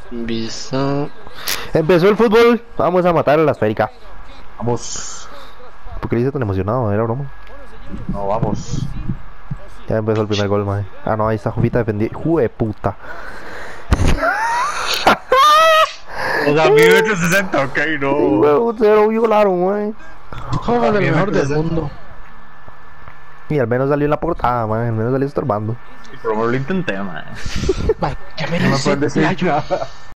Visa. Empezó el fútbol, vamos a matar a la esférica. Vamos. ¿Por qué le hice tan emocionado? Era broma. No, vamos. Ya empezó el primer gol, mae. Ah, no, ahí está Jovita defendiendo. ¡Jue puta! O sea, 1960, ok, no. Huevo, se lo violaron, mae. Juego del mejor del mundo. Y al menos salió en la portada, mae. Al menos salió estorbando. Pero lo intenté, man. Vaya, me No me dice, puedes decir playo. nada.